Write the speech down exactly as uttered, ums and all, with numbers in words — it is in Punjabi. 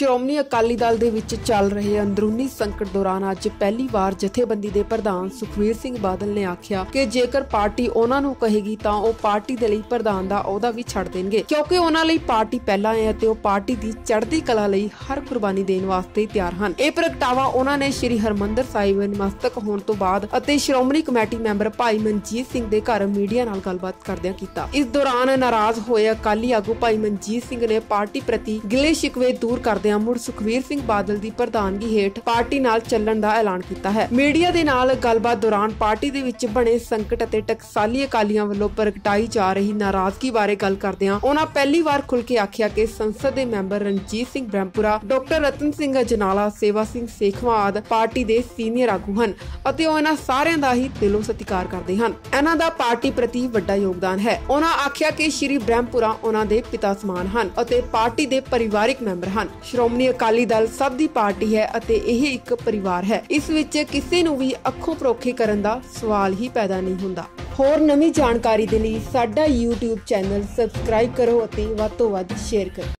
ਸ਼੍ਰੋਮਣੀ ਅਕਾਲੀ ਦਲ ਦੇ ਵਿੱਚ ਚੱਲ ਰਹੇ ਅੰਦਰੂਨੀ ਸੰਕਟ ਦੌਰਾਨ ਅੱਜ ਪਹਿਲੀ ਵਾਰ ਜਥੇਬੰਦੀ ਦੇ ਪ੍ਰਧਾਨ ਸੁਖਬੀਰ ਸਿੰਘ ਬਾਦਲ ਨੇ ਆਖਿਆ ਕਿ ਜੇਕਰ ਪਾਰਟੀ ਉਹਨਾਂ ਨੂੰ ਕਹੇਗੀ ਤਾਂ ਉਹ ਪਾਰਟੀ ਦੇ ਲਈ ਪ੍ਰਧਾਨ ਦਾ ਅਹੁਦਾ ਵੀ ਛੱਡ ਦੇਣਗੇ, ਕਿਉਂਕਿ ਉਹਨਾਂ ਲਈ ਪਾਰਟੀ ਪਹਿਲਾਂ ਹੈ ਅਤੇ ਉਹ ਪਾਰਟੀ ਦੀ ਚੜ੍ਹਦੀ ਕਲਾ ਲਈ ਹਰ ਕੁਰਬਾਨੀ ਦੇਣ ਵਾਸਤੇ ਤਿਆਰ ਹਨ। ਇਹ ਪ੍ਰਗਟਾਵਾ ਉਹਨਾਂ ਨੇ ਸ੍ਰੀ ਹਰਮੰਦਰ ਸਾਹਿਬ ਨਮਸਤਕ ਹੋਣ ਤੋਂ ਬਾਅਦ ਅਤੇ ਸ਼੍ਰੋਮਣੀ ਕਮੇਟੀ ਮੈਂਬਰ ਭਾਈ ਮਨਜੀਤ ਸਿੰਘ ਦੇ ਘਰ ਮੀਡੀਆ ਨਾਲ ਗੱਲਬਾਤ ਕਰਦਿਆਂ ਕੀਤਾ। ਇਸ ਦੌਰਾਨ ਨਾਰਾਜ਼ ਹੋਏ ਅਕਾਲੀ ਆਗੂ ਭਾਈ ਮਨਜੀਤ ਸਿੰਘ ਨੇ ਪਾਰਟੀ ਪ੍ਰਤੀ ਗਿਲੇ ਸ਼ਿਕਵੇ ਦੂਰ ਕਰਦਿਆਂ ਮੁੜ ਸੁਖਬੀਰ ਸਿੰਘ ਬਾਦਲ ਦੀ ਪ੍ਰਧਾਨਗੀ ਹੇਠ ਪਾਰਟੀ ਨਾਲ ਚੱਲਣ ਦਾ ਐਲਾਨ ਕੀਤਾ ਹੈ। ਮੀਡੀਆ ਦੇ ਨਾਲ ਗੱਲਬਾਤ ਦੌਰਾਨ ਪਾਰਟੀ ਦੇ ਵਿੱਚ ਬਣੇ ਸੰਕਟ ਅਤੇ ਟਕਸਾਲੀ ਅਕਾਲੀਆਂ ਵੱਲੋਂ ਪ੍ਰਗਟਾਈ ਜਾ ਰਹੀ ਨਾਰਾਜ਼ਗੀ ਬਾਰੇ ਗੱਲ ਕਰਦਿਆਂ ਉਹਨਾਂ ਪਹਿਲੀ ਵਾਰ ਖੁੱਲ੍ਹ ਕੇ ਆਖਿਆ ਕਿ ਸੰਸਦ ਦੇ ਮੈਂਬਰ ਰਣਜੀਤ ਸਿੰਘ ਬ੍ਰਹਮਪੁਰਾ, ਡਾਕਟਰ ਰਤਨ ਸਿੰਘ ਅਜਨਾਲਾ, ਸੇਵਾ ਸਿੰਘ ਸੇਖਵਾਂ ਆਦਿ ਪਾਰਟੀ ਦੇ ਸੀਨੀਅਰ ਆਗੂ ਹਨ ਅਤੇ ਉਹ ਇਹਨਾਂ ਸਾਰਿਆਂ ਦਾ ਹੀ ਦਿਲੋਂ ਸਤਿਕਾਰ ਕਰਦੇ ਹਨ। ਇਹਨਾਂ ਦਾ ਪਾਰਟੀ ਪ੍ਰਤੀ ਵੱਡਾ ਯੋਗਦਾਨ ਹੈ। ਉਹਨਾਂ ਆਖਿਆ ਕਿ ਸ਼੍ਰੀ ਬ੍ਰਹਮਪੁਰਾ ਉਹਨਾਂ ਦੇ ਪਿਤਾ ਸਮਾਨ ਹਨ ਅਤੇ ਪਾਰਟੀ ਦੇ ਪਰਿਵਾਰਿਕ ਮੈਂਬਰ ਹਨ। ਸ਼੍ਰੋਮਣੀ ਅਕਾਲੀ ਦਲ ਸਭ ਦੀ ਪਾਰਟੀ ਹੈ ਅਤੇ ਇਹ ਇੱਕ ਪਰਿਵਾਰ ਹੈ। ਇਸ ਵਿੱਚ ਕਿਸੇ ਨੂੰ ਵੀ ਅੱਖੋਂ ਪਰੋਖੇ ਕਰਨ ਦਾ ਸਵਾਲ ਹੀ ਪੈਦਾ ਨਹੀਂ ਹੁੰਦਾ। ਹੋਰ ਨਵੀਂ ਜਾਣਕਾਰੀ ਦੇ ਲਈ ਸਾਡਾ YouTube ਚੈਨਲ ਸਬਸਕ੍ਰਾਈਬ ਕਰੋ ਅਤੇ ਵੱਧ ਤੋਂ ਵੱਧ ਸ਼ੇਅਰ ਕਰੋ।